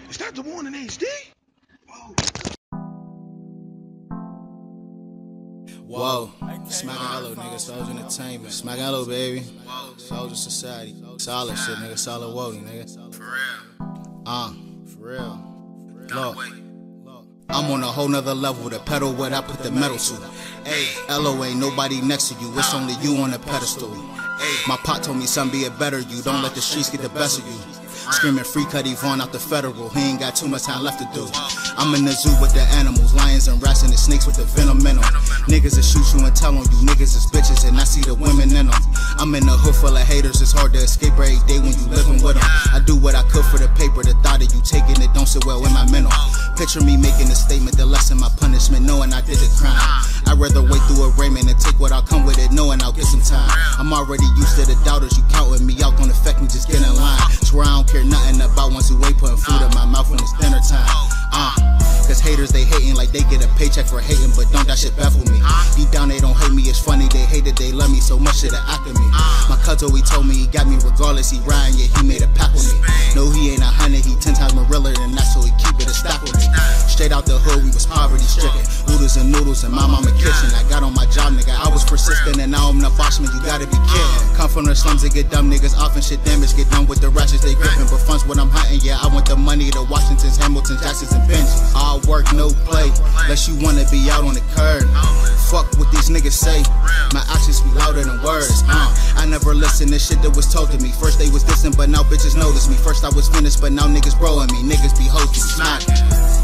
Is that the one in HD? Whoa, Smackin' Hello, nigga, Soldier Entertainment. Smackin' Hello, baby. Soldier Society. Solid shit, nigga, solid woody, nigga. For real. For real. Look, I'm on a whole nother level, the pedal what I put the metal to. Hey, LO ain't nobody next to you, it's only you on the pedestal. My pop told me, son, be a better you, don't let the streets get the best of you. Screaming free Cuddy Vaughn out the federal, he ain't got too much time left to do. I'm in the zoo with the animals, lions and rats and the snakes with the venom in them. Niggas that shoot you and tell on you, niggas is bitches and I see the women in them. I'm in a hood full of haters, it's hard to escape every day when you living with them. I do what I could for the paper, the thought of you taking it don't sit well in my mental. Picture me making a statement, the lesson my punishment, knowing I did a crime. I'd rather wait through a Raymond and take what I'll come with it, knowing I'll get some time. I'm already used to the doubters, you counting me out, don't affect me, just get in line. Swear I don't care nothing about ones who ain't putting food in my mouth when it's dinner time. Cause haters they hating like they get a paycheck for hating, but don't that shit baffle me. Deep down they don't hate me, it's funny they hate it, they love me so much shit they after me. My cousin he told me he got me regardless, he riding, yeah he made a pack with me. No he ain't 100, he 10 times more realer than that, so he keep it a stack with me. Straight out the hood we was poverty stricken, oodles and noodles in my mama kitchen. I got on my job nigga, I was persistent and now I'm the boss man, you gotta be kidding. Come from the slums and get dumb niggas off and shit damage, get done with the ratchets they gripping. But funds what I'm hunting, yeah I want the money to Washingtons, Hamiltons, Jacksons and Benjis. All work, no play, unless you wanna be out on the curb. Fuck what these niggas say, my actions be louder than words. I never listened to shit that was told to me. First they was dissing, but now bitches notice me. First I was finished, but now niggas broing me. Niggas be hosting, smacking.